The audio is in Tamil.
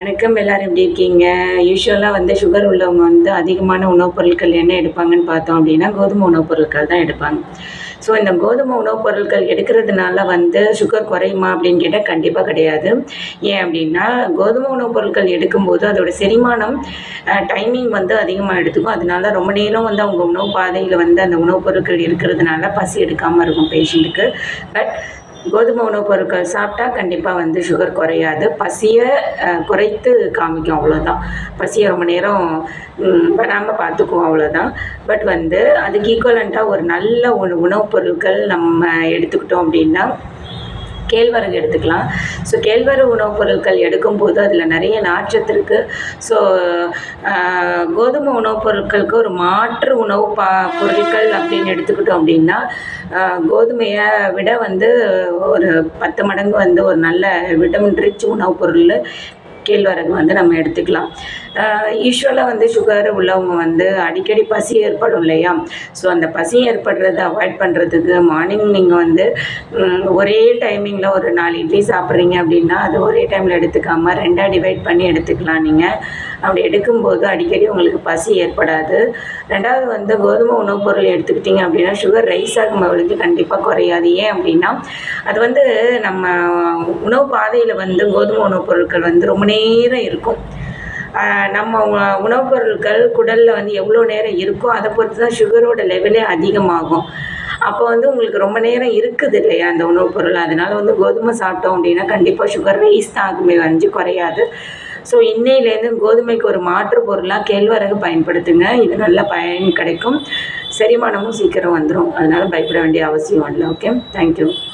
வணக்கம். எல்லாரும் எப்படி இருக்கீங்க? யூசுவலாக சுகர் உள்ளவங்க அதிகமான உணவுப் பொருட்கள் என்ன எடுப்பாங்கன்னு பார்த்தோம் அப்படின்னா, கோதுமை உணவுப் பொருட்கள் தான் எடுப்பாங்க. ஸோ இந்த கோதுமை உணவுப் பொருட்கள் எடுக்கிறதுனால சுகர் குறையுமா அப்படின்னு கேட்டால் கண்டிப்பாக கிடையாது. ஏன் அப்படின்னா, கோதுமை உணவுப் பொருட்கள் எடுக்கும்போது அதோட செரிமானம் டைமிங் அதிகமாக எடுத்துக்கும். அதனால ரொம்ப நேரம் அவங்க உணவு பாதையில் அந்த உணவுப் பொருட்கள் இருக்கிறதுனால பசி எடுக்காமல் இருக்கும் பேஷண்ட்டுக்கு. பட் கோதுமை உணவுப் பொருட்கள் சாப்பிட்டா கண்டிப்பாக சுகர் குறையாது. பசியை குறைத்து காமிக்கும், அவ்வளோதான். பசியை ரொம்ப நேரம் வராமல் பார்த்துக்குவோம், அவ்வளோதான். பட் அதுக்கு ஈக்குவலண்ட்டாக ஒரு நல்ல உணவுப் பொருட்கள் நம்ம எடுத்துக்கிட்டோம் அப்படின்னா கேழ்வரகு எடுத்துக்கலாம். ஸோ கேழ்வரகு உணவுப் பொருட்கள் எடுக்கும்போது அதில் நிறைய நார்ச்சத்து இருக்குது. ஸோ கோதுமை உணவுப் பொருட்களுக்கு ஒரு மாற்று உணவு பொருட்கள் அப்படின்னு எடுத்துக்கிட்டோம் அப்படின்னா, கோதுமையை விட ஒரு 10 மடங்கு ஒரு நல்ல விட்டமின் ரிச் உணவுப் பொருள் கேழ்வரகு நம்ம எடுத்துக்கலாம். யூஸ்வலாக சுகர் உள்ளவங்க அடிக்கடி பசி ஏற்படும் இல்லையா? ஸோ அந்த பசி ஏற்படுறதை அவாய்ட் பண்ணுறதுக்கு மார்னிங் நீங்கள் ஒரே டைமிங்கில் ஒரு 4 இட்லி சாப்பிட்றீங்க அப்படின்னா அது ஒரே டைமில் எடுத்துக்காமல் 2ஆக டிவைட் பண்ணி எடுத்துக்கலாம். நீங்கள் அப்படி எடுக்கும்போது அடிக்கடி உங்களுக்கு பசி ஏற்படாது. ரெண்டாவது கோதுமை உணவுப் பொருள் எடுத்துக்கிட்டிங்க அப்படின்னா சுகர் ரைஸ் ஆகும் பொழுது கண்டிப்பாக குறையாது. ஏன் அப்படின்னா அது நம்ம உணவு பாதையில் கோதுமை உணவுப் பொருட்கள் ரொம்ப நேரம் இருக்கும். நம்ம உணவுப் பொருட்கள் குடலில் எவ்வளோ நேரம் இருக்கோ அதை பொறுத்து தான் சுகரோட லெவலே அதிகமாகும். அப்போ உங்களுக்கு ரொம்ப நேரம் இருக்குது இல்லையா அந்த உணவுப் பொருள். அதனால் கோதுமை சாப்பிட்டோம் அப்படின்னா கண்டிப்பாக சுகர் ரைஸ் தான் ஆகுமே குறையாது. ஸோ இன்னையிலேருந்து கோதுமைக்கு ஒரு மாற்று பொருளாக கேழ்வரகு பயன்படுத்துங்க. இது நல்ல பயன் கிடைக்கும். செரிமானமும் சீக்கிரம் வந்துடும். அதனால் பயப்பட வேண்டிய அவசியம் இல்லை. Okay, thank you.